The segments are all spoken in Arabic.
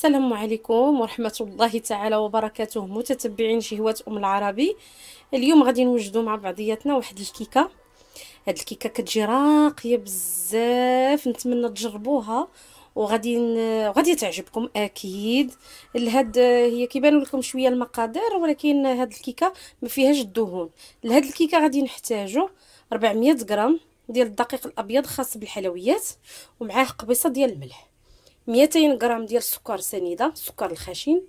السلام عليكم ورحمة الله تعالى وبركاته متتبعين شهوة العربي. اليوم غادي نوجدوا مع بعضياتنا واحد الكيكة. هاد الكيكة كتجي راقية بزاف، نتمنى تجربوها وغادي تعجبكم اكيد. هي كيبانوا لكم شويه المقادير، ولكن هاد الكيكه ما فيهاش الدهون. لهاد الكيكه غادي نحتاجو 400 غرام ديال الدقيق الابيض خاص بالحلويات، ومعاه قبيصه ديال الملح، 200 غرام ديال السكر سنيده، السكر الخشن،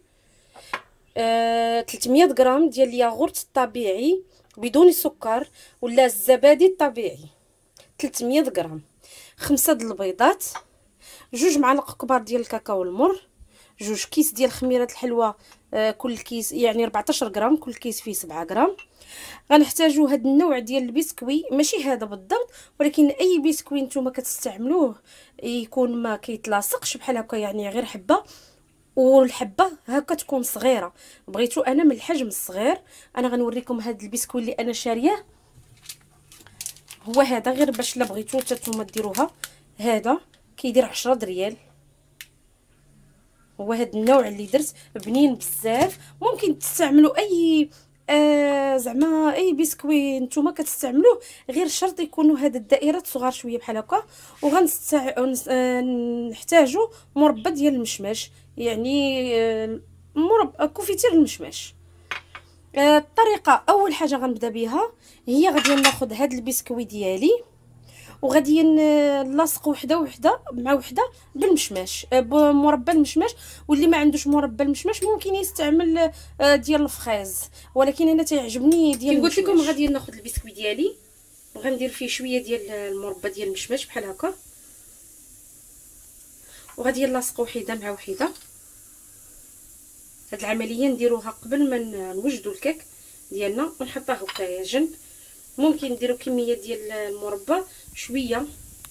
300 غرام ديال الياغورت الطبيعي بدون سكر ولا الزبادي الطبيعي، 300 غرام، 5 د البيضات، 2 معالق كبار ديال الكاكاو المر، 2 كيس ديال خميره الحلوى، كل كيس يعني 14 غرام، كل كيس فيه 7 غرام. غنحتاجو هاد النوع ديال البسكوي، ماشي هذا بالضبط، ولكن اي بسكوي نتوما كتستعملوه يكون ما كيتلاصقش بحال هكا، يعني غير حبه، والحبه هكا تكون صغيره. بغيتو انا من الحجم الصغير. انا غنوريكم هاد البسكوي اللي انا شارياه، هو هذا، غير باش لا بغيتو نتوما ديروها. هذا كيدير 10 ريال. هو هاد النوع اللي درت بنين بزاف. ممكن تستعملوا اي زعما اي بسكوي نتوما كتستعملوه، غير شرط يكونوا هاد الدائرات صغار شويه بحال هكا. نحتاجوا مربى ديال المشماش، يعني مربى كوفيتير المشماش. الطريقه اول حاجه غنبدا بها هي غادي ناخذ هاد البسكوي ديالي، وغادي نلاصق وحده وحده مع وحده بالمشماش، بمربى المشماش. واللي ما عندوش مربى المشماش ممكن يستعمل ديال الفريز، ولكن انا تيعجبني ديال المشماش. قلت لكم غادي ناخذ البسكوي ديالي وغندير فيه شويه ديال المربى ديال المشماش بحال هكا، وغادي نلاصق وحده مع وحده. هاد العمليه نديروها قبل ما نوجدوا الكيك ديالنا ونحطوه هكايا جنب. ممكن نديروا كميه ديال المربى شويه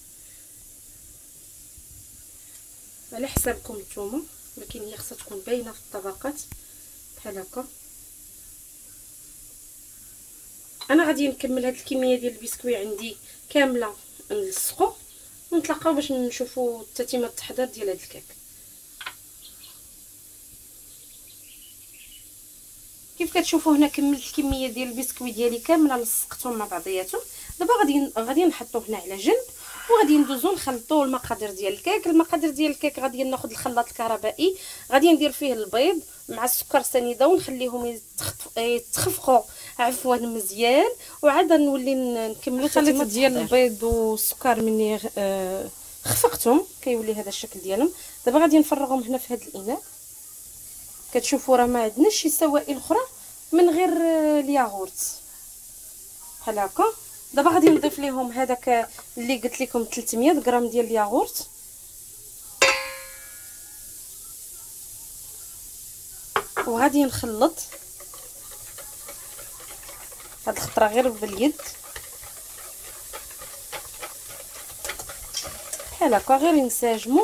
على حسابكم نتوما، ولكن هي خصها تكون باينه في الطبقات بحال هكا. انا غادي نكمل هاد الكميه ديال البسكوي عندي كامله نلصقو، ونتلاقاو باش نشوفوا تتمه التحضير ديال هاد الكيك. كيف كتشوفوا هنا كملت الكميه ديال البسكوي ديالي كامله، لصقتهم مع بعضياتهم. دابا غادي نحطوه هنا على جنب، وغادي ندوزو نخلطوا المقادير ديال الكيك. المقادير ديال الكيك غادي ناخذ الخلاط الكهربائي، غادي ندير فيه البيض مع السكر سنيده ونخليهم يتخفقوا عفوا مزيان، وعاد نولي نكملوا الخليط ديال البيض والسكر. مني خفقتهم كيولي هذا الشكل ديالهم. دابا غادي نفرغهم هنا في هذا الاناء. كتشوفوا راه ما عندناش شي سوائل اخرى من غير الياغورت بحال هكا. دابا غادي نضيف ليهم هذاك اللي قلت لكم 300 غرام ديال الياغورت، وغادي نخلط هاد الخطره غير باليد بحال هكا، غير نساجمو.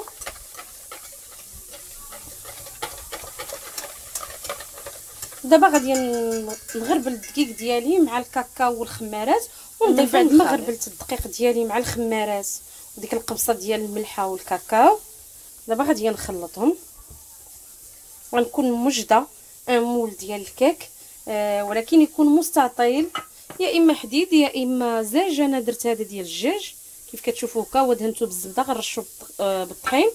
دابا غادي نغربل الدقيق ديالي مع الكاكاو والخمارات، ونضيف بعد ما غربلت الدقيق ديالي مع الخمارات وديك القبصه ديال الملحه والكاكاو. دابا غادي نخلطهم، غنكون موجده مول ديال الكيك، ولكن يكون مستطيل، يا اما حديد يا اما زاج. انا درت هذا ديال الدجاج كيف كتشوفوا هكا، ودهنته بالزبده، غنرشو بالطحين.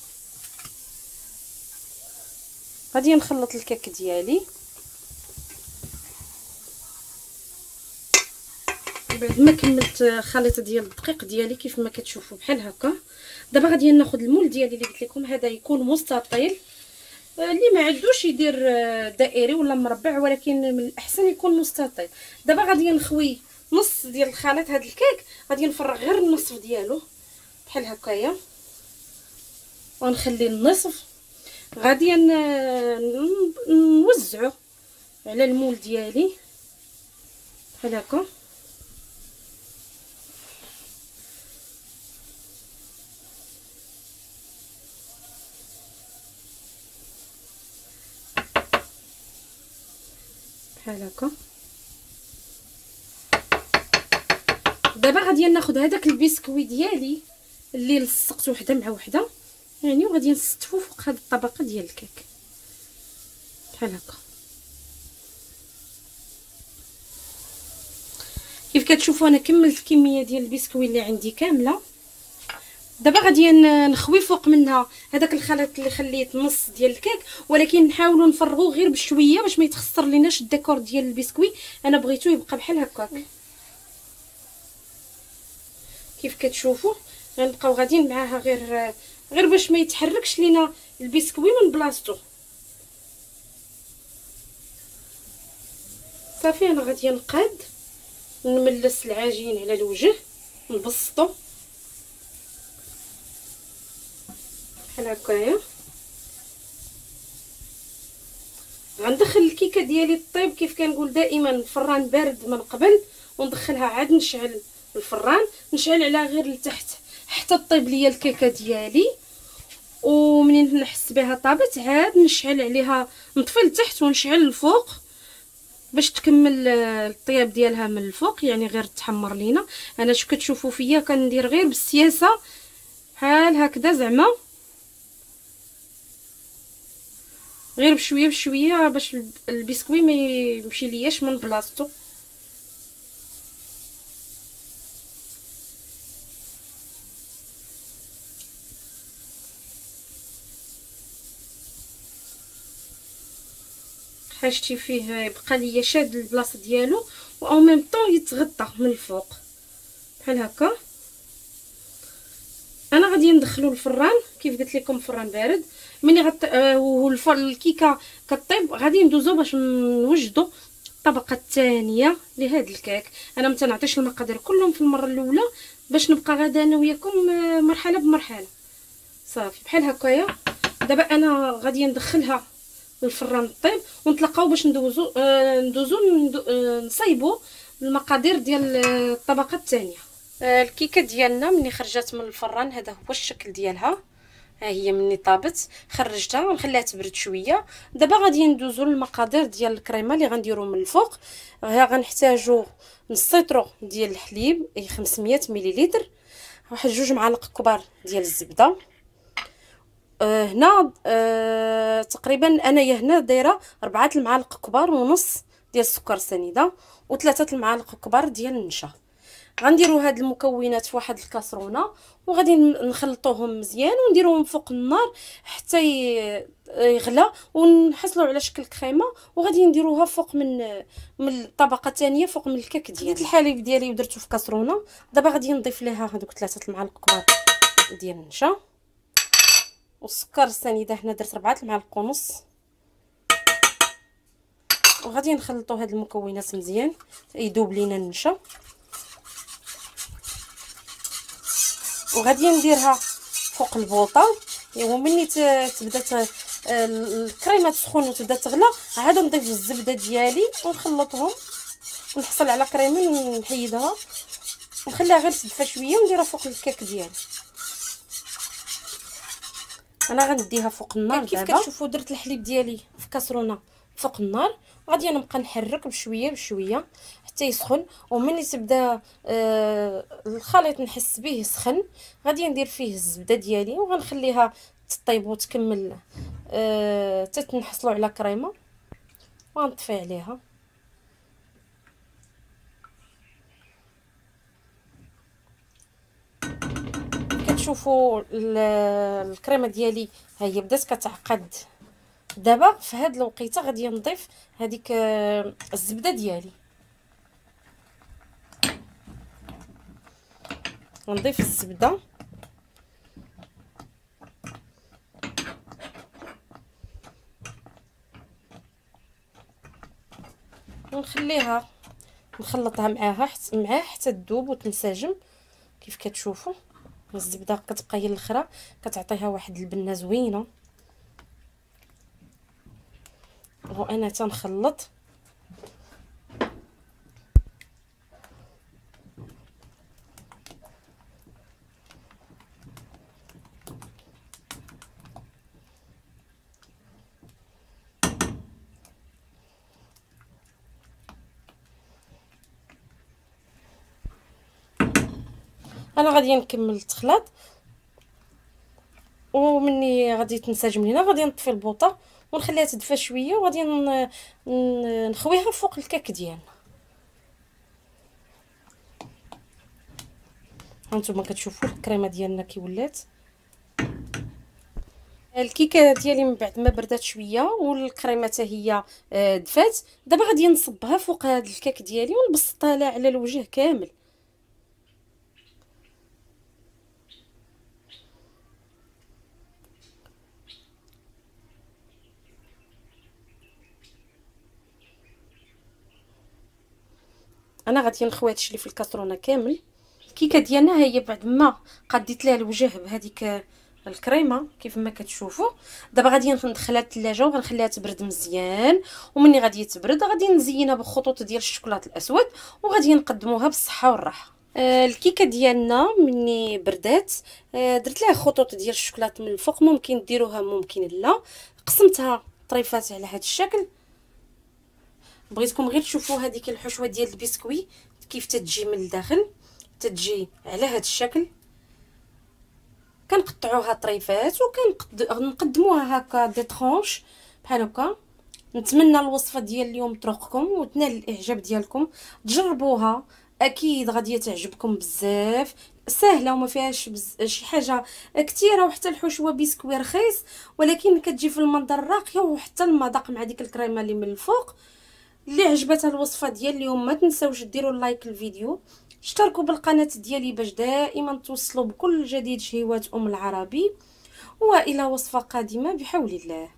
غادي نخلط الكيك ديالي. بعد ما كملت خليط ديال الدقيق ديالي كيف ما كتشوفوا بحال هكا، دابا غادي ناخذ المول ديالي اللي قلت لكم هذا يكون مستطيل. اللي ما عندوش يدير دائري ولا مربع، ولكن من الاحسن يكون مستطيل. دابا غادي نخوي نص ديال الخليط هذا الكيك، غادي نفرغ غير النصف ديالو بحال هكايا، ونخلي النصف. غادي نوزعو على المول ديالي بحال هكا. بحال هكا. دابا غادي ناخذ هذاك البسكوي ديالي اللي لصقت وحده مع وحده، يعني وغادي نستفو فوق هذه الطبقه ديال الكيك بحال هكا. كيف كتشوفوا انا كملت الكميه ديال البسكوي اللي عندي كامله. دابا غادي نخوي فوق منها هذاك الخليط اللي خليت نص ديال الكيك، ولكن نحاولوا نفرغوه غير بشويه باش ما يتخسر ليناش الديكور ديال البسكوي. انا بغيتو يبقى بحال هكاك. كيف كتشوفوا غنبقاو غاديين معاها غير باش ما يتحركش لينا البسكوي من بلاصتو. صافي انا غادي نقاد نملس العجين على الوجه نبسطو بحال هكايا. غندخل الكيكه ديالي طيب كيف كنقول دائما الفران بارد من قبل، وندخلها عاد نشعل الفران، نشعل على غير لتحت حتى طيب ليا الكيكه ديالي. ومنين نحس بها طابت عاد نشعل عليها، نطفي لتحت ونشعل الفوق باش تكمل الطياب ديالها من الفوق، يعني غير تحمر لينا. انا شو كتشوفوا فيا كندير غير بالسياسه بحال هكذا، زعما غير بشويه بشويه باش البسكوي ما يمشي لياش من بلاصتو. حاجتي فيه يبقى ليا شاد البلاصه ديالو او ميم طون يتغطى من الفوق بحال هكا. انا غادي ندخلو الفران كيف قلت لكم فران بارد. ملي الكيكه كطيب غادي ندوزو باش نوجدو الطبقه الثانيه لهاد الكيك. انا متنعطيش المقادير كلهم في المره الاولى باش نبقى غادا انا وياكم مرحله بمرحله. صافي بحال هكايا. دابا انا غادي ندخلها للفران طيب ونتلاقاو باش ندوزو نصايبو المقادير ديال الطبقه الثانيه. الكيكه ديالنا ملي خرجت من الفران هذا هو الشكل ديالها. ها هي ملي طابت خرجتها ونخليها تبرد شويه. دابا غادي ندوزو للمقادير ديال الكريمه اللي غنديرو من الفوق. غنحتاجو نص لتر ديال الحليب اي 500 مليلتر، واحد 2 معالق كبار ديال الزبده. هنا تقريبا انايا هنا دايره 4 المعالق كبار ونص ديال السكر سنيده و3 المعالق كبار ديال النشا. غنديروا هاد المكونات في واحد الكاسرونه وغادي نخلطوهم مزيان ونديروهم فوق النار حتى يغلى ونحصلوا على شكل كريمه، وغادي نديروها فوق من الطبقه الثانيه فوق من الكيك ديالي. خديت الحليب ديالي ودرته في كاسرونه. دابا غادي نضيف ليها هذوك 3 المعالق كبار ديال النشا والسكر السنيده. هنا درت 4 المعالق ونص. وغادي نخلطوا هاد المكونات مزيان يذوب لينا النشا. وغادي نديرها فوق البوطه. ومني تبدا الكريمه تسخن وتبدا تغلى عاد نضيف الزبده ديالي ونخلطهم ونحصل على كريمه نحيدها ونخليها غير تدفى شويه ونديرها فوق الكيك ديالي. انا غنديها فوق النار. كيف كتشوفوا درت الحليب ديالي في كاسرونه فوق النار، غادي نبقى نحرك بشويه بشويه حتى يسخن. ومني تبدا الخليط نحس به يسخن غادي ندير فيه الزبده ديالي وغنخليها تطيب وتكمل حتى نحصلوا على كريمه ونطفي عليها. كتشوفوا الكريمه ديالي ها هي بدات كتعقد. دابا في هاد الوقيته غادي نضيف هذيك الزبده ديالي. نضيف الزبده ونخليها نخلطها معاه حتى تذوب وتنسجم. كيف كتشوفوا الزبده كتبقى هي الاخرى كتعطيها واحد البنه زوينه. وانا تنخلط انا غادي نكمل التخلاط. ومني غادي تنسجم لينا غادي نطفي البوطه ونخليها تدفى شويه، وغادي نخويها فوق الكاك ديالنا. هانتوما كتشوفوا الكريمه ديالنا كي ولات. الكيكه ديالي من بعد ما بردات شويه والكريمه حتى هي دفات، دابا غادي نصبها فوق هذا الكاك ديالي ونبسطها لها على الوجه كامل. انا غادي نخوي هادشي اللي في الكاسرونه كامل. الكيكه ديالنا ها هي بعد ما قديت لها الوجه بهذيك الكريمه كيف ما كتشوفوا. دابا غادي ندخلها للثلاجه وغنخليها تبرد مزيان، ومني غادي تبرد غادي نزينها بخطوط ديال الشوكولاط الاسود وغادي نقدموها بالصحه والراحه. الكيكه ديالنا مني بردات درت لها خطوط ديال الشوكولاط من الفوق، ممكن ديروها ممكن لا. قسمتها طريفات على هذا الشكل. بغيتكم غير تشوفوا هذيك الحشوه ديال البسكوي كيف تتجي من الداخل، تتجي على هذا الشكل. كنقطعوها طريفات وكنقدموها هكا دي طرونش بحال هكا. نتمنى الوصفه ديال اليوم تروقكم وتنال الاعجاب ديالكم، تجربوها اكيد غادي تعجبكم بزاف. سهله وما فيهاش شي حاجه كثيره، وحتى الحشوه بسكوي رخيص ولكن كتجي في المنظر راقيه، وحتى المذاق مع ديك الكريمه اللي من الفوق. اللي عجبتها الوصفه ديال اليوم ما تنساوش ديروا لايك للفيديو، اشتركوا بالقناه ديالي باش دائما توصلوا بكل جديد شهيوات العربي. والى وصفه قادمه بحول الله.